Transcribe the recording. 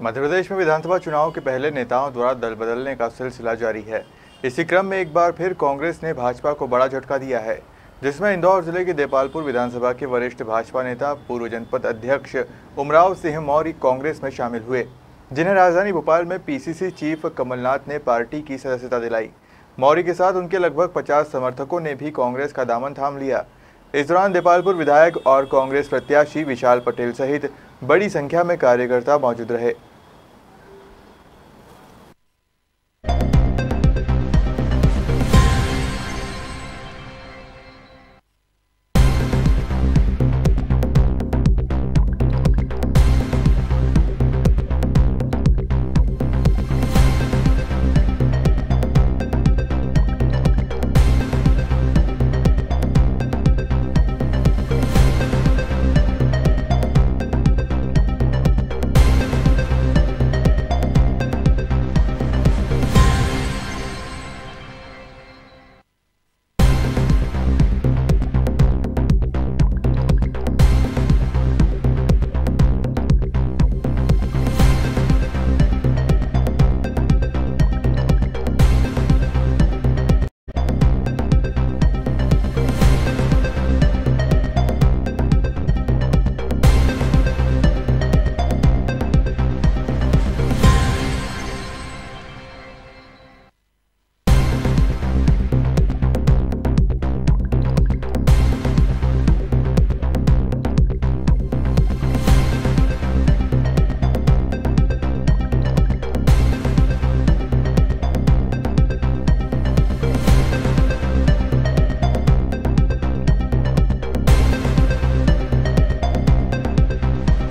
मध्य प्रदेश में विधानसभा चुनाव के पहले नेताओं द्वारा दल बदलने का सिलसिला जारी है। इसी क्रम में एक बार फिर कांग्रेस ने भाजपा को बड़ा झटका दिया है, जिसमें इंदौर जिले के देपालपुर विधानसभा के वरिष्ठ भाजपा नेता पूर्व जनपद अध्यक्ष उमराव सिंह मौर्य कांग्रेस में शामिल हुए, जिन्हें राजधानी भोपाल में पीसीसी चीफ कमलनाथ ने पार्टी की सदस्यता दिलाई। मौर्य के साथ उनके लगभग 50 समर्थकों ने भी कांग्रेस का दामन थाम लिया। इस दौरान देपालपुर विधायक और कांग्रेस प्रत्याशी विशाल पटेल सहित बड़ी संख्या में कार्यकर्ता मौजूद रहे।